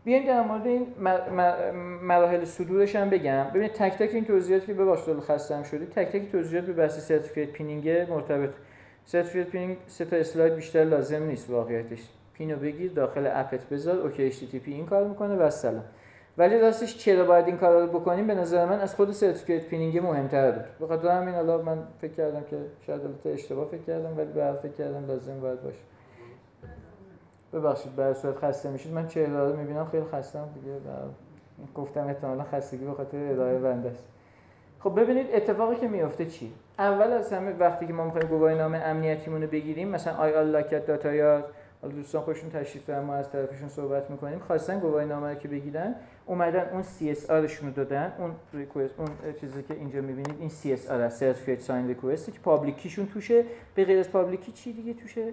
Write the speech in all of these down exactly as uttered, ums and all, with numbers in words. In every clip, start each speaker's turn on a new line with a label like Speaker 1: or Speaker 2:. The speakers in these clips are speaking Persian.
Speaker 1: بیایم در مورد این مراحل صدورش هم بگم. ببینید تک تک این توضیحاتی که ببخشید خسته‌ام شدید، تک تک توضیحات به بحث سرتیفیکیت پینینگ مرتبط. سرتیفیکیت پینینگ سه تا اسلاید بیشتر لازم نیست واقعیتش. پینو بگیر داخل اپت بذار، اوکی اچ تی تی پی این کار میکنه و سلام. ولی راستش چرا باید این کارا رو بکنیم؟ به نظر من از خود سرتیفیکیت پینینگ مهم‌تر بود. به خاطر همین حالا من فکر کردم که شاید البته اشتباه فکر کردم، ولی به هر فکر کردم لازم باید باشه. ببخشید برای صورت خسته میشید، من چهره رو میبینم خیلی خستم دیگه، گفتم احتمالاً خستگی به خاطر ارائه بنده است. خب ببینید اتفاقی که میفته چی؟ اول از همه وقتی که ما میخوایم گواهینامه امنیتیمون رو بگیریم، مثلا آی آل لاکت داتا یاد، حالا دوستان خودشون تشریف دارن، ما از طرفشون صحبت میکنیم، خواستن گواهینامه رو که بگیرن، اومدن اون سی اس آرشون رو دادن، اون ریکوست، اون چیزی که اینجا میبینید این سی اس آر است، سرتیفیکیت ساین ریکوست، که پابلیک کیشون توشه. به غیر از پابلیک کی چی دیگه توشه؟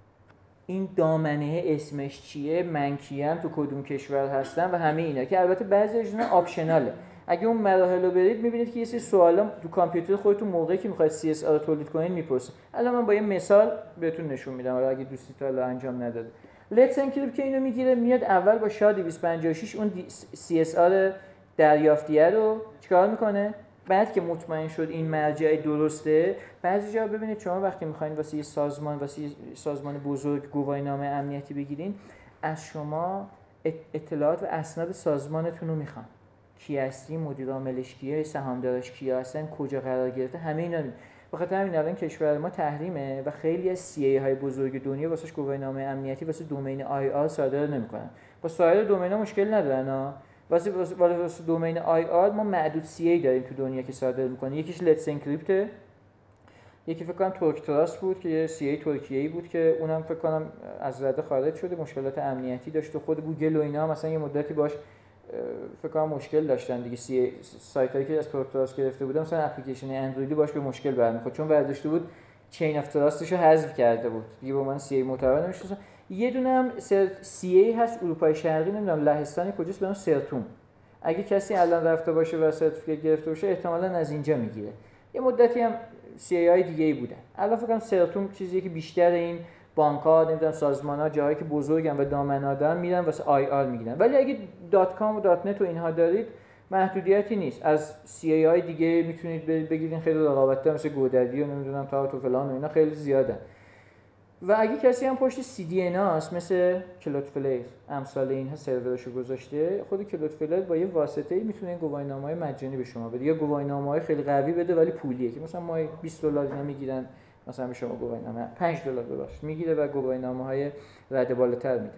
Speaker 1: این دامنه اسمش چیه، من کیم، تو کدوم کشور هستن و همه اینا، که البته بعضیشون آپشناله. اگه اون مراحل رو برید میبینید که یه سری سوالا تو کامپیوتر خودتون موقعی که میخواید سی اس آر رو تولید کنین میپرسه. الان من با یه مثال بهتون نشون میدم، حالا اگه دوستی تا الان انجام نداده. لیتس انکریپت که اینو میگیره، میاد اول با شا دویست و پنجاه و شش اون سی اس آر دریافتیه رو چیکار میکنه؟ بعد که مطمئن شد این مرجع درسته، بعضی جا ببینید شما وقتی میخواین واسه یه سازمان واسه یه سازمان بزرگ گواهینامه امنیتی بگیرین، از شما اطلاعات و اسناد سازمانتون رو میخوان. کی هستی، مدیر عاملش کیه، سهامدارش کیا هستن، کجا قرار گرفته، همه اینا. بخاطر همین الان کشور ما تحریمه و خیلی از سی ای های بزرگ دنیا واسش گواهینامه امنیتی واسه دومین آی آر صادر نمیکنن. با سایر دومینا مشکل ندارن ها. واسه واسه دومین آی آر ما معدود سی ای داریم تو دنیا که صادر میکنه. یکیش لیتس انکریپت، یکی فکر کنم ترک تراست بود که یه سی ای ترکیه‌ای بود که اونم فکر کنم از رده خارج شده، مشکلات امنیتی داشت و خود گوگل و اینا مثلا یه مدتی باش فکر کنم مشکل داشتن دیگه. سی سایتایی که از ترک تراست گرفته بودن مثلا اپلیکیشن اندرویدی باش به مشکل برمیخورد، چون برداشته بود چین اف تراستش رو حذف کرده بود دیگه. با من سی ای معتبر نمیشه. یه دونه هم سی ای هست اروپای شرقی، نمیدونم لهستانی کجاست، به نام سرتوم. اگه کسی الان رفته باشه و سرتیفیکیت گرفته باشه احتمالاً از اینجا میگیره. یه مدتی هم سی ای آی دیگه ای بودن. الان فکر کنم سرتوم چیزیه که بیشتر این بانک‌ها، نمیدونم سازمان‌ها، جاهایی که بزرگن و دامنه‌ها دارن میرن واسه آی آر میگیرن. ولی اگه دات کام و دات نت و اینها دارید محدودیتی نیست. از سی ای آی دیگه میتونید بگیرین، خیلی رقابت‌ها مثل گوددی و نمیدونم تاوت و فلان و اینا خیلی زیادن. و اگه کسی هم پشت سی دی ان است مثل کلودفلیر امثال اینها سرورشو گذاشته، خود کلودفلیر با یه واسطه‌ای میتونه این گواهینامه‌های مجانی به شما بده، یا گواهینامه‌های خیلی قوی بده ولی پولیه، که مثلا ما بیست دلار اینا میگیرن، مثلا به شما گواهینامه پنج دلار ببخشید میگیره و گواهینامه‌های رده بالاتر میده.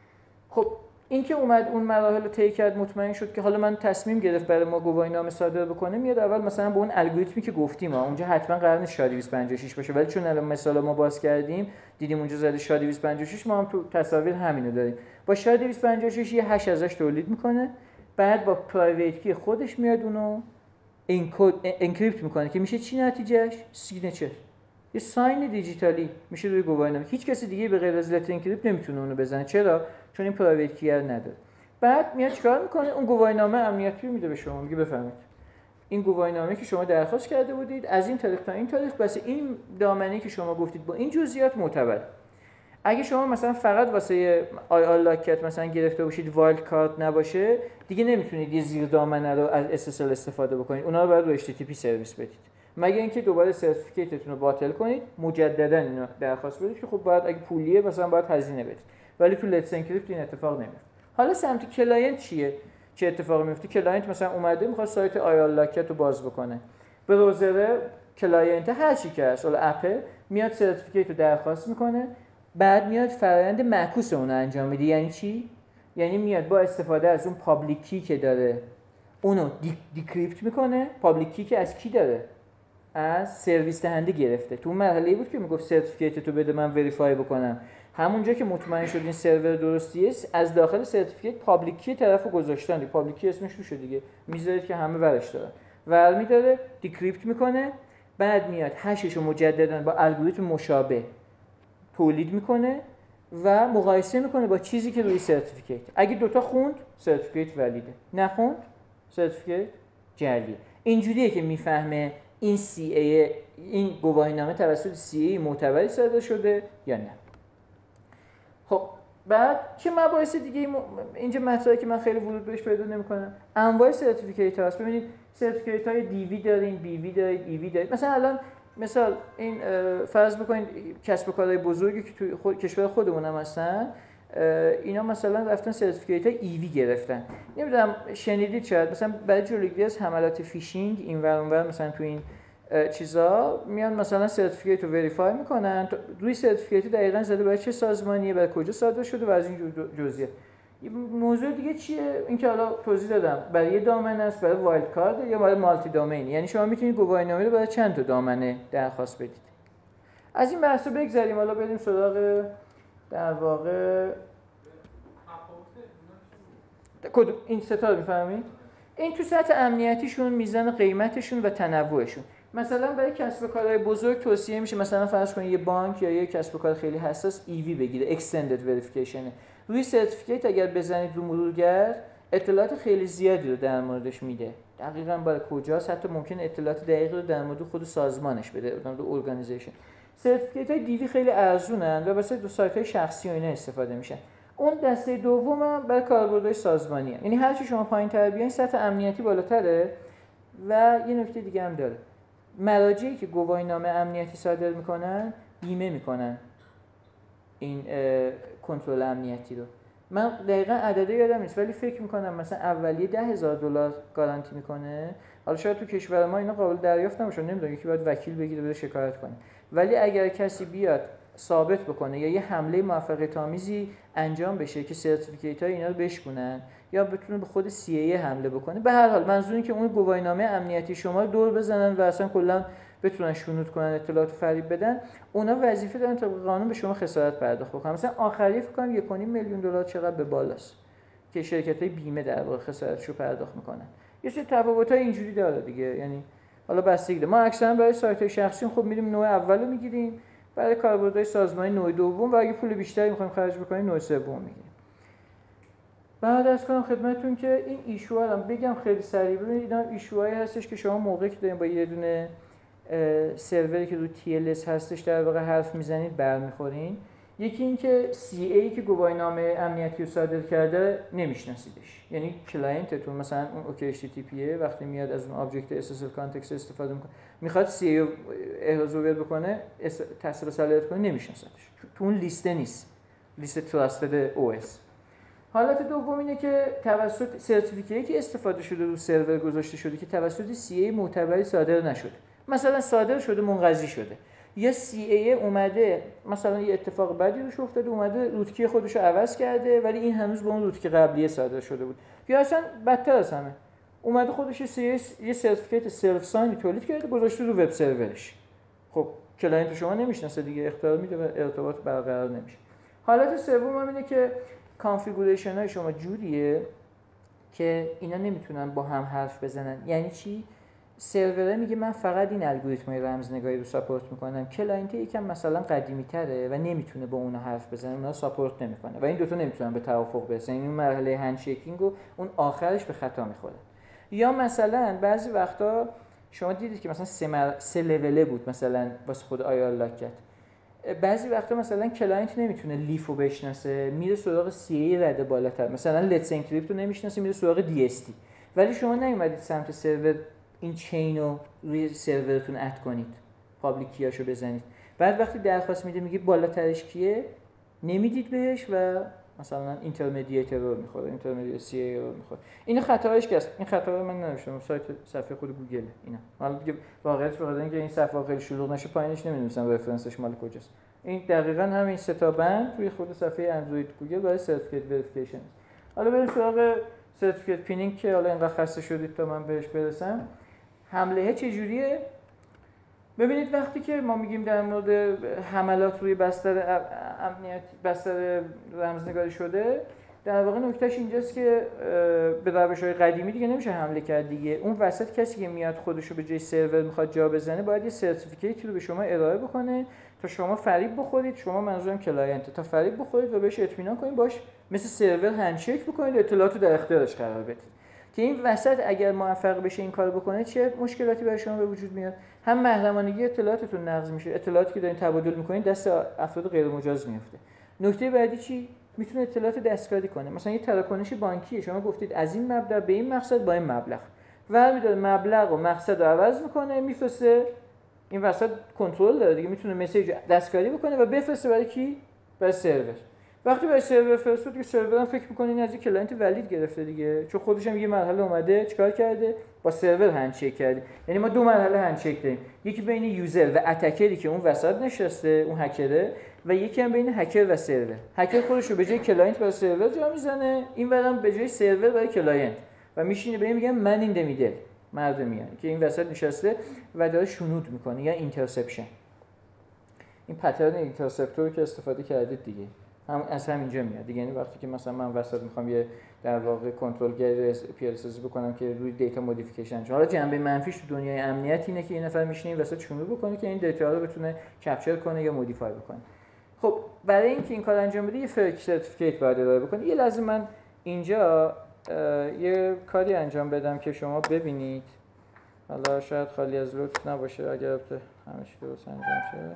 Speaker 1: خب این که اومد اون مراحل رو طی کرد، مطمئن شد که حالا من تصمیم گرفت برای ما گواهینامه صادر بکنه، میاد اول مثلا با اون الگوریتمی که گفتیم ها، اونجا حتما قرار نیست شا دویست و پنجاه و شش باشه، ولی چون الان مثلا ما باز کردیم دیدیم اونجا زده شا دویست و پنجاه و شش، ما هم تو تصاویر همینو داریم. با شا دویست و پنجاه و شش یه هش ازش تولید میکنه، بعد با پرایوت کی خودش میاد اونو انکود انکریپت میکنه که میشه چی نتیجهش؟ سیگنچر، یه ساین دیجیتالی میشه روی گواهینامه. هیچ کسی دیگه به غیر از لتر انکریپت نمیتونه اونو بزنه. چرا؟ چون این پرایوت کی نداره. بعد میاد چیکار میکنه؟ اون گواهینامه امنیتی رو میده به شما، میگه بفرمایید این گواهینامه که شما درخواست کرده بودید از این تاریخ تا این تاریخ بس این دامنه‌ای که شما گفتید با این جزئیات معتبر. اگه شما مثلا فقط واسه آی آل لاکت مثلا گرفته باشید وایلد کارت نباشه، دیگه نمیتونید یه زیر دامنه رو از اس اس ال استفاده بکنید، اونا رو باید رو اچ تی تی پی سرویس بدید، مگه اینکه دوباره سرتیفیکیتتون رو باطل کنید مجددا اینو درخواست بدید که خب باید اگه پولیه مثلا باید هزینه بدید. ولی تو لیتس انکریپت این اتفاق نمیفته. حالا سمت کلاینت چیه؟ چه اتفاقی میفته؟ کلاینت مثلا اومده میخواد سایت آی آل لاکت رو باز بکنه، براوزر کلاینت هر چی که هست، حالا اپ، میاد سرتیفیکیت رو درخواست میکنه، بعد میاد فرآیند معکوس اون رو انجام میده. یعنی چی؟ یعنی میاد با استفاده از اون پابلیک کی که داره اونو دی دیکریپت میکنه. پابلیک کی که از کی داره؟ از سرویس دهنده گرفته. تو اون مرحله بود که میگفت سرتیفیکیت تو بده من وریفای بکنم، همونجا که مطمئن شد این سرور درستیه از داخل سرتیفیکیت پابلیک کی طرفو گذاشتن. پابلیک کی اسمش روشه دیگه، میذارید که همه ورش دارن. ور میداره دیکریپت میکنه، بعد میاد هشش رو مجددا با الگوریتم مشابه تولید میکنه و مقایسه میکنه با چیزی که روی سرتیفیکیت. اگه دوتا خوند سرتیفیکیت ولیده، نخوند سرتیفیکیت جعلیه. اینجوریه که میفهمه این سی ای این گواهینامه توسط سی ای معتبری صادر شده یا نه. خب بعد چه مباحث دیگه اینجا مطرحی که من خیلی ورود بهش پیدا نمی‌کنم، انواع سرتیفیکیت هاست. ببینید سرتیفیکیت های دی وی دارین، بی وی دارید، ای وی دارید. مثلا الان مثال این فرض بکنید کسب و کارهای بزرگی که توی خود کشور خودمون هم هستن، اینا مثلا رفتن سرتیفیکیت های ای وی گرفتن. نمیدونم شنیدید شاید مثلا برای جلوگیری از حملات فیشینگ این ور اون ور مثلا تو این چیزا میان مثلا سرتیفیکیت رو وریفای میکنن، روی سرتیفیکیت دقیقاً زده برای چه سازمانیه، برای کجا صادر شده و از این جزئیات. موضوع دیگه چیه؟ این که حالا توضیح دادم برای یه دامن است، برای وایلد کارد یا برای مالتی دامین، یعنی شما میتونید گواهینامه رو برای چند تا دامنه درخواست بدید. از این بحثا بگذریم، حالا بریم سراغ در واقع کد این ستا رو میفهمید؟ این تو سطح امنیتیشون، میزان قیمتشون و تنوعشون. مثلا برای کسب و کارهای بزرگ توصیه میشه مثلا فرض کنید یه بانک یا یه کسب و کار خیلی حساس ای وی بگیره، اکستندد وریفیکیشن. روی سرتیفیکیت اگر بزنید رو مرورگر اطلاعات خیلی زیادی رو در موردش میده. دقیقاً برای کجاست، حتی ممکن اطلاعات دقیق رو در مورد خود سازمانش بده، در مورد ارگانیزیشن. سرتیفیکیت های دی وی خیلی ارزونن و واسه دو سایت های شخصی و اینا استفاده میشن. اون دسته دوم برای کاربردهای سازمانی هست. یعنی هر چی شما پایین‌تر بیاین سطح امنیتی بالاتره. و یه نکته دیگه هم داره، مراجعی که گواهینامه امنیتی صادر میکنن بیمه میکنن این کنترل امنیتی رو. من دقیقاً عدده یادم نیست ولی فکر میکنم مثلا اولیه ده هزار دلار گارانتی میکنه. حالا شاید تو کشور ما اینا قابل دریافت نباشه، نمیدونم، یکی باید وکیل بگیره بره شکایت کنه. ولی اگر کسی بیاد ثابت بکنه یا یه حمله موفقیت آمیزی انجام بشه که سرتیفیکیت های اینا رو بشکنن یا بتونه به خود سی ای حمله بکنه، به هر حال منظور این که اون گواهینامه امنیتی شما رو دور بزنن و اصلا کلا بتونن شنود کنن، اطلاعات فریب بدن، اونا وظیفه دارن طبق قانون به شما خسارت پرداخت بکنن. مثلا آخری فکر کنم یک و نیم میلیون دلار چقدر به بالاست که شرکت‌های بیمه در واقع خسارتشو پرداخت میکنن. یه سری تفاوت‌های اینجوری داره دیگه، یعنی حالا بستگی داره. ما اکثرا برای سایت‌های شخصی خب میریم نوع اولو میگیریم، برای کاربردهای سازمانی نوع دوم و اگه پول بیشتری می‌خوایم خرج بکنیم نوع سوم میگیریم. بعد از کنم خدمتتون که این ایشوها رو بگم خیلی سریع. ببینید اینا ایشوهایی هستش که شما موقعی که دارین با یه دونه سروری که رو تی ال اس هستش در واقع حرف میزنید برمیخورین. یکی این که سی ای که گواهینامه امنیتی رو صادر کرده نمیشناسیدش، یعنی کلاینتتون مثلا اون اوکی اچ تی تی پی وقتی میاد از اون آبجکت اس اس ال کانتکست استفاده میکنه میخواد سی ای رو احراز هویت بکنه، تصدیق صلاحیت کنه، نمیشناسدش، تو اون لیسته نیست، لیست تراستد او اس. حالت دوم اینه که توسط سرتیفیکیتی استفاده شده رو سرور گذاشته شده که توسط سی ای معتبری صادر نشده، مثلا صادر شده منقضی شده، یا سی ای اومده مثلا یه اتفاق بدی روش افتاده اومده روتکی خودش رو عوض کرده ولی این هنوز با اون روتکی قبلیه صادر شده بود، یا اصلا بدتر از همه اومده خودش سی ای یه سرتیفیکیت سلف ساین تولید کرده گذاشته رو وب سرورش. خب کلاینت شما نمیشناسه دیگه، اختیار میده و ارتباط برقرار نمیشه. حالت سوم هم اینه که کانفیگوریشن های شما جوریه که اینا نمیتونن با هم حرف بزنن. یعنی چی؟ سروره میگه من فقط این الگوریتمای رمزنگاری رو ساپورت میکنم، کلاینت یکم مثلا قدیمی تره و نمیتونه با اونها حرف بزنه، اونها ساپورت نمیکنه و این دوتا نمیتونن به توافق برسن، این مرحله هندشیکینگ و اون آخرش به خطا میخوره. یا مثلا بعضی وقتا شما دیدید که مثلا سه, مر... سه لوله بود مثلا واسه خود آیا لاک کرد، بعضی وقتا مثلا کلاینت نمیتونه لیفو بشناسه میره سراغ سی ای رده بالاتر، مثلا لتس انکریپت رو نمیشناسه میره سراغ دی اس تی، ولی شما نیومدید سمت سرور این چین رو روی سرورتون اد کنید، پابلیک کیاشو بزنید، بعد وقتی درخواست میده میگه بالاترش کیه نمیدید بهش و مثلا اینترمدییت رو میخوره، اینترمدییت سی ای رو میخوره. این خطاش که است، این خطا رو من ننوشتم، سایت صفحه خود گوگل اینا. حالا دیگه واقعیت بخاطر اینکه این صفحه خیلی شلوغ نشه پایینش نمی‌نویسم رفرنسش مال کجاست. این دقیقاً همین سه تا بند توی خود صفحه اندروید گوگل برای سرتیفیکیت وریفیکیشن. حالا بریم سراغ سرتیفیکیت پینینگ که حالا اینقدر خسته شدید تا من بهش برسم. حمله چه جوریه؟ ببینید وقتی که ما میگیم در مورد حملات روی بستر امنیت بستر رمزنگاری شده، در واقع نکتهش اینجاست که به روش‌های قدیمی دیگه نمیشه حمله کرد دیگه. اون وسط کسی که میاد خودشو به جای سرور میخواد جا بزنه باید یه سرتیفیکیتی رو به شما ارائه بکنه تا شما فریب بخورید، شما منظورم کلاینت، تا فریب بخورید و بهش اطمینان کنید، باش مثل سرور هندشیک بکنید، اطلاعات رو در اختیارش قرار بدید. که این وسط اگر موفق بشه این کارو بکنه چه مشکلاتی برای شما به وجود میاد؟ هم محرمانگی اطلاعاتتون نقض میشه، اطلاعاتی که دارین تبادل میکنین دست افراد غیر مجاز میفته. نکته بعدی چی؟ میتونه اطلاعات دستکاری کنه. مثلا یه تراکنش بانکیه، شما گفتید از این مبلغ به این مقصد با این مبلغ، ور میداره مبلغ و مقصد رو عوض میکنه میفرسته، این وسط کنترل داره دیگه، میتونه مسیج دستکاری بکنه و بفرسته برای کی؟ برای سرور. وقتی برای سرور فرستاد دیگه سرور هم فکر میکنه این از یک کلاینت ولید گرفته دیگه، چون خودش هم یه مرحله اومده چیکار کرده؟ با سرور هندشیک کرده. یعنی ما دو مرحله هندشیک داریم، یکی بین یوزر و اتکری که اون وسط نشسته اون هکره، و یکی هم بین هکر و سرور. هکر خودش رو به جای کلاینت برای سرور جا میزنه، این ورم به جای سرور برای کلاینت، و میشینه به این میگن من این دمیدل مرد میان که این وسط نشسته و داره شنود میکنه یا اینترسپشن. این پترن اینترسپتور که استفاده کردید دیگه هم از همینجا میاد دیگه. یعنی وقتی که مثلا من وسط میخوام یه در واقع کنترلگر پیاده سازی بکنم که روی دیتا مودیفیکیشن انجام، حالا جنبه منفیش تو دنیای امنیت اینه که این نفر میشینه این وسط شنود بکنه که این دیتا رو بتونه کپچر کنه یا مودیفای بکنه. خب برای اینکه این کار انجام بده یه فرق سرتیفیکیت باید ارائه بکنه. یه لحظه من اینجا یه کاری انجام بدم که شما ببینید، حالا شاید خالی از لطف نباشه اگر همه چی درست انجام شه.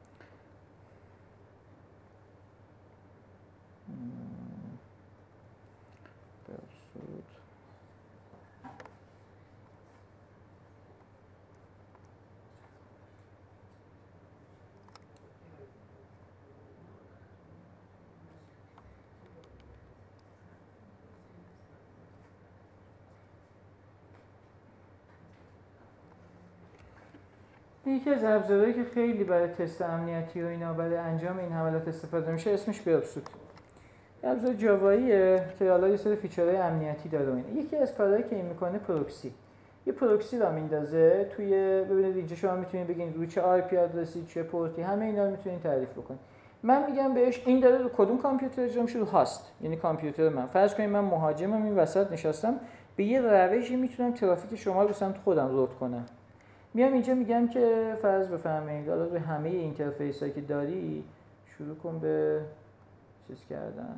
Speaker 1: یکی از ابزارهایی که خیلی برای تست امنیتی و اینا برای انجام این حملات استفاده میشه اسمش بیربسوت. ابزار جاواییه که حالا یه سری فیچرهای امنیتی داره و اینا. یکی از کارهایی که این میکنه پروکسی. یه پروکسی رو میندازه توی، ببینید اینجا شما میتونید بگین روی چه آی پی آدرسی چه پورتی، همه اینا رو میتونید تعریف بکنید. من میگم بهش این داره رو کدوم کامپیوتر اجرا میشه؟ رو هاست، یعنی کامپیوتر من. فرض کنید من مهاجمم این وسط نشستم، به یه روشی میتونم ترافیک شما رو به سمت خودم رود کنم. میام اینجا میگم که فرض بفرمایید حالا روی همه اینترفیس هایی که داری شروع کن به چیز کردن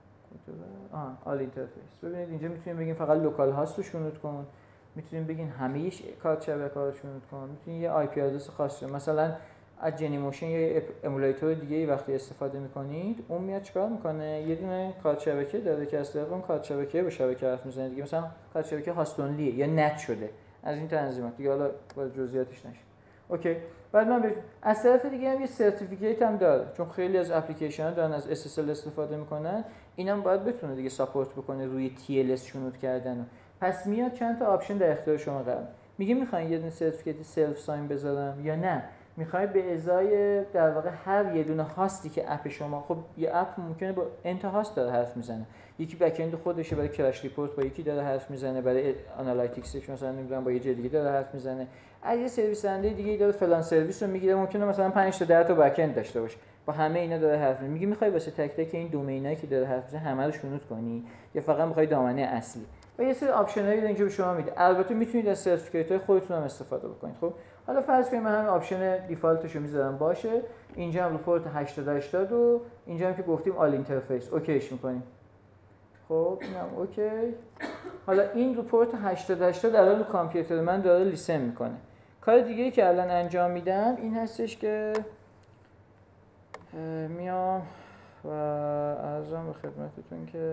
Speaker 1: آه آل اینترفیس. ببینید اینجا میتونیم بگیم فقط لوکال هاست رو شنود کن، میتونیم بگین همه کارت شبکه رو شنود کن، میتونید یه آی پی آدرس خاص رو مثلا از جنی موشن یا امولاتور دیگه ای وقتی استفاده میکنید اون میاد چیکار میکنه؟ یه دونه کارت شبکه داره که از طریق اون کارت شبکه به شبکه حرف میزنه دیگه، مثلا کارت شبکه هاست اونلیه یا نت شده از این تنظیمات دیگه، حالا با جزئیاتش نشه. اوکی. بعد من بهش از طرف دیگه هم یه سرتیفیکیت هم داره، چون خیلی از اپلیکیشن ها دارن از اس اس ال استفاده میکنن، اینم باید بتونه دیگه ساپورت بکنه روی تی ال اس شنود کردن. پس میاد چند تا آپشن در اختیار شما قرار میگه میخواین یه دونه سرتیفیکیت سلف ساین بذارم یا نه میخواید به ازای در واقع هر یه دونه هاستی که اپ شما، خب یه اپ ممکنه با انت هاست داره حرف میزنه، یکی بک اند خودشه برای کرش ریپورت با یکی داره حرف میزنه، برای آنالیتیکسش مثلا نمیدونم با یه جای دیگه داره حرف میزنه، از یه سرویس دهنده دیگه داره فلان سرویس رو میگیره، ممکنه مثلا پنج تا ده تا بک اند داشته باشه، با همه اینا داره حرف میزنه. میگه میخوای واسه تک تک این دومینایی که داره حرف میزنه همه رو شنود کنی یا فقط میخوای دامنه اصلی؟ و یه سری آپشنایی اینجا به شما میده. البته میتونید از سرتیفیکیت‌های خودتون هم استفاده بکنید. خب حالا فرض کنید من همین آپشن دیفالتش رو میذارم باشه، اینجا هم رو پورت هشتاد هشتاد و اینجا هم که گفتیم آل اینترفیس اوکیش میکنیم. خب اینم اوکی. حالا این رو پورت هشتاد هشتاد الان رو کامپیوتر من داره لیسن میکنه. کار دیگه‌ای که الان انجام میدم این هستش که میام و عرضم به خدمتتون که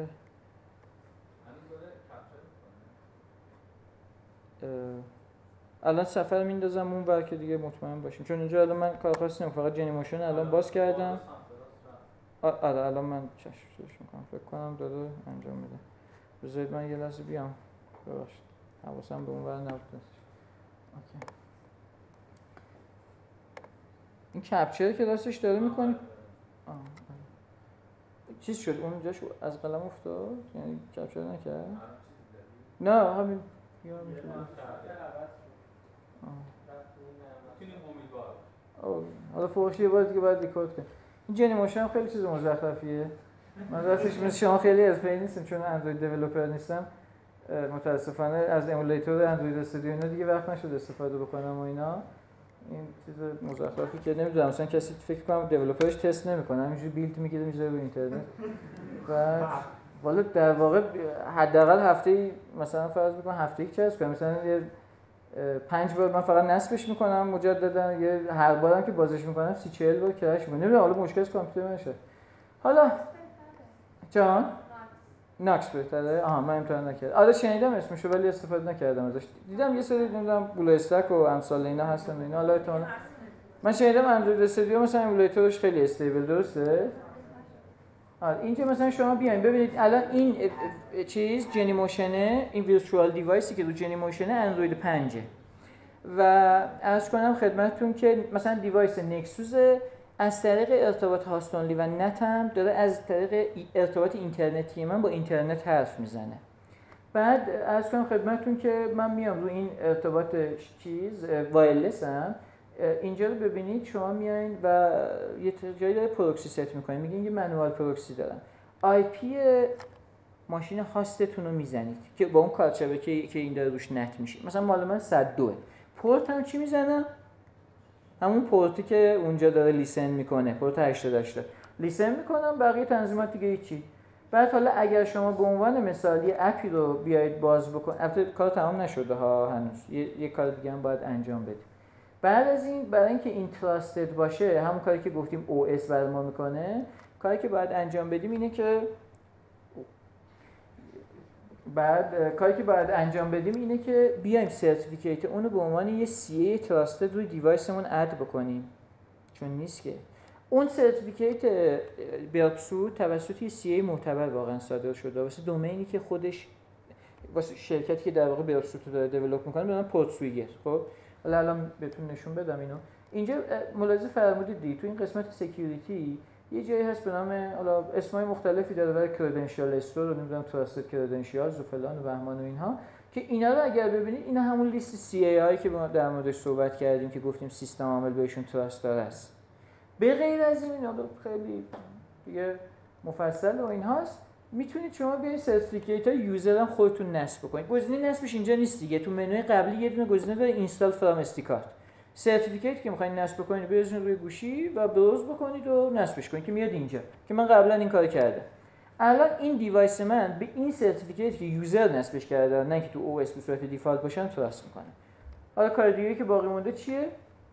Speaker 1: الان سفر میندازم اون ور که دیگه مطمئن باشیم، چون اینجا الان من کار خاصی نمی‌کنم، فقط جنی موشن الان باز کردم. آره الان من چش چش میکنم، فکر کنم داره انجام میده. بذارید من یه لحظه بیام، ببخشید حواسم به اون ور نبود. اوکی. این کپچر که راستش داره میکنی آه چیز شد اونجاش از قلم افتاد، یعنی کپچر نکرد؟ نه همین یا میتونه حالا فوقش یه بار دیگه باید دیکود کنیم. این جنی موشن خیلی چیز مزخرفیه. من راستش مثل شما خیلی از پی نیستم چون اندروید دیولپر نیستم، متاسفانه از امولاتور اندروید استودیو اینا دیگه وقت نشد استفاده بکنم و اینا. این چیز مزخرفی که نمیدونم مثلا کسی فکر کنم دیولپرش تست نمیکنه، همینجوری بیلد میگیره میذاره رو اینترنت. بعد والا در واقع حداقل هفته‌ای مثلا فرض بکن هفته‌ای چست کنم، مثلا یه پنج بار من فقط نصبش میکنم مجددا، یه هر بارم که بازش میکنم سی چهل بار کرش میکنه. نمیدونم حالا مشکل از کامپیوتر نشه. حالا جان ناکس بهتره. آها من امتحان نکردم. آره شنیدم اسمشو ولی استفاده نکردم ازش. دیدم یه سری نمیدونم بلو استک و امثال اینا هستن اینا. حالا احتمال من شنیدم اندروید استودیو مثلا ایمولاتورش خیلی استیبل، درسته؟ آره اینجا مثلا شما بیاین ببینید الان این چیز جنی موشنه، این ویرچوال دیوایسی که رو جنی موشنه اندروید پنج و عرض کنم خدمتتون که مثلا دیوایس نکسوس از طریق ارتباط هاستونلی و نت هم داره از طریق ارتباط اینترنتی من با اینترنت حرف میزنه. بعد عرض کنم خدمتتون که من میام رو این ارتباط چیز وایرلس هم اینجا رو ببینید، شما میایین و یه جایی داره پروکسی ست میکنید، میگین یه منوال پروکسی دارم، آی پی ماشین هاستتون رو میزنید که با اون کارت شبکه‌ای که این داره روش نت میشه. مثلا مال من صد و دو پورت هم چی میزنم؟ همون پورتی که اونجا داره لیسن میکنه، پورت هشتاد هشتاد لیسن میکنم، بقیه تنظیمات دیگه هیچی. بعد حالا اگر شما به عنوان مثال یه اپی رو بیاید باز بکنید، البته کار تمام نشده ها هنوز، یه, یه کار دیگه هم باید انجام بدیم. بعد از این برای اینکه این تراستد باشه، همون کاری که گفتیم او اس برای ما میکنه، کاری که باید انجام بدیم اینه که بعد کاری که باید انجام بدیم اینه که بیایم سرتیفیکیت اونو به عنوان یه سی ای تراستد روی دیوایسمون اد بکنیم، چون نیست که اون سرتیفیکیت برکسو توسط یه سی ای معتبر واقعا صادر شده واسه دومینی که خودش واسه شرکتی که در واقع برکسو رو داره دیولپ میکنه، به نام پورتسویگر. خب حالا الان بهتون نشون بدم اینو. اینجا ملاحظه فرمودید دی تو این قسمت سکیوریتی یه جایی هست به نام، حالا اسمای مختلفی داره برای کردنشیال استور و نمیدونم تراستد کردنشیالز و فلان و بهمان و اینها، که اینا رو اگر ببینید اینا همون لیست سی ای هایی که ما در موردش صحبت کردیم که گفتیم سیستم عامل بهشون تراست داره است. به غیر از این حالا خیلی دیگه مفصل و اینهاست، میتونید شما بیاید سرتیفیکیت های یوزر هم خودتون نصب بکنید. گزینه نصبش اینجا نیست دیگه، تو منوی قبلی یه دونه گزینه داره اینستال فرام اس دی کارت. سرتیفیکیت که می‌خواید نصب بکنید بزنید روی گوشی و بروز بکنید و نصبش کنید که میاد اینجا، که من قبلا این کارو کردم. الان این دیوایس من به این سرتیفیکیت که یوزر نصبش کرده، نه که تو او اس به صورت دیفالت باشن، تراست میکنه. حالا کار دیگه که باقی مونده چیه؟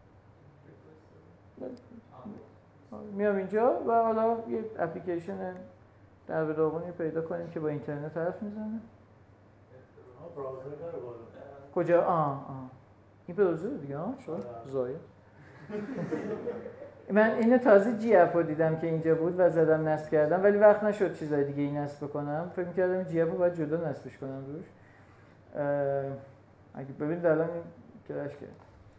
Speaker 1: میام اینجا و حالا یه اپلیکیشن در به داغونی پیدا کنیم که با اینترنت حرف میزنه. کجا؟ آه آه این براوزر دیگه ها شد زایه. من اینو تازه جی اف رو دیدم که اینجا بود و زدم نصب کردم، ولی وقت نشد چیزای دیگه این نصب کنم. فکر می‌کردم جی اف رو باید جدا نصبش کنم روش. اگه ببینید الان این کرش کرد.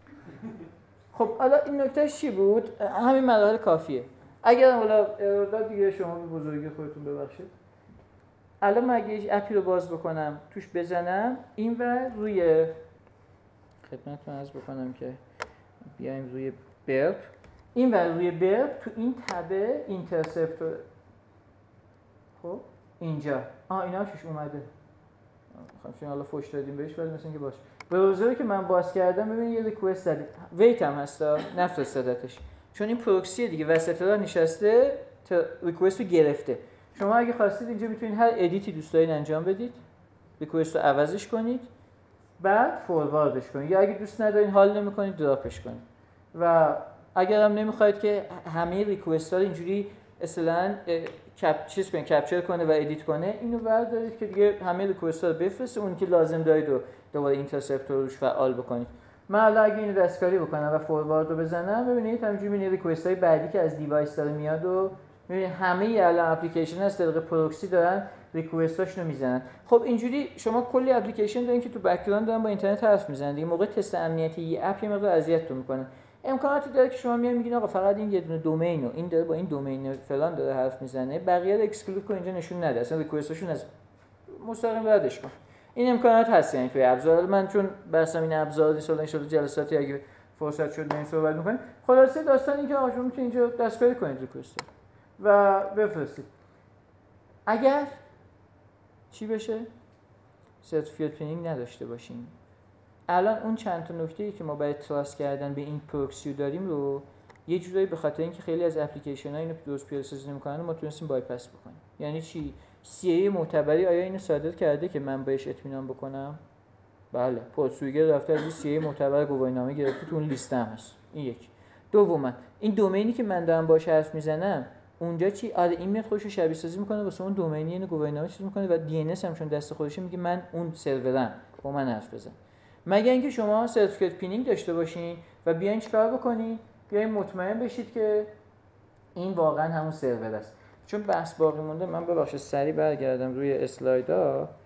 Speaker 1: خب حالا این نکتهش چی بود؟ همین مراحل کافیه. اگر حالا ارور داد دیگه شما به بزرگی خودتون ببخشید. الان من اگه اپی رو باز بکنم توش بزنم این و روی خدمتتون عرض بکنم که بیایم روی برپ، این و روی برپ تو این تبه اینترسپتور، خب اینجا آه اینا چیش اومده، خواهیم حالا فوش دادیم بهش ولی مثل اینکه باشه. براوزری که من باز کردم ببینید یه ریکوست دادیم، ویت هم هستا نفرستادتش چون این پروکسی دیگه وسط راه نشسته ریکوست رو گرفته. شما اگه خواستید اینجا میتونید هر ادیتی دوست دارید انجام بدید، ریکوست رو عوضش کنید بعد فورواردش کنید، یا اگه دوست ندارین حال نمی‌کنید دراپش کنید. و اگر هم نمیخواید که همه ریکوست ها رو اینجوری اصلا کپ چیز کنه، کپچر کنه و ادیت کنه، اینو بردارید که دیگه همه ریکوست ها رو بفرسته، اون که لازم دارید و دوباره اینترسپتور روش فعال بکنید. من الان اگه اینو دستکاری بکنم و فوروارد رو بزنم، ببینید همینجوری میبینید ریکوست های بعدی که از دیوایس داره میاد و میبینید همه الان اپلیکیشن از طریق پروکسی دارن ریکوستاشونو میزنن. خب اینجوری شما کلی اپلیکیشن دارین که تو بک‌گراند دارن با اینترنت حرف میزنن دیگه. موقع تست امنیتی یه اپ یه مقدار اذیتتون میکنه. امکاناتی داره که شما میاد میگین آقا فقط این یه دونه دومین و این داره با این دومین فلان داره حرف میزنه، بقیه رو اکسکلود کن، اینجا نشون نده، اصلا ریکوستاشون از مستقیم ردش کن. این امکانات هست یعنی توی ابزار. من چون بحثم این ابزار نیست، ان شاء جلساتی اگه فرصت شد این صحبت می‌کنیم. خلاصه داستان این که آقا شما میتونید اینجا دستکاری کنید ریکوست و بفرستید. اگر چی بشه؟ سرتیفیکیت پینینگ نداشته باشیم. الان اون چند تا نکته‌ای که ما برای تراست کردن به این پروکسی داریم رو یه جورایی به خاطر اینکه خیلی از اپلیکیشن‌ها اینو درست پیاده‌سازی نمی‌کنن ما تونستیم بایپاس بکنیم. یعنی چی؟ سی ای معتبری آیا اینو صادر کرده که من بهش اطمینان بکنم؟ بله، پورتسویگر رفته از سی ای معتبر گواهینامه گرفته، تو اون لیست هم هست. این یک. دوما این دومینی که من دارم باهاش حرف میزنم اونجا چی؟ آره این میاد خودش رو شبیه سازی میکنه واسه اون دومینی، اینو گواهینامه چیز میکنه و دی ان اس هم چون دست خودشه میگه من اون سرورم، با من حرف بزن. مگه اینکه شما سرتیفیکت پینینگ داشته باشین و بیاین چیکار بکنین؟ بیاین مطمئن بشید که این واقعا همون سرور است. چون بحث باقی مونده، من ببخشید سریع برگردم روی اسلایدها.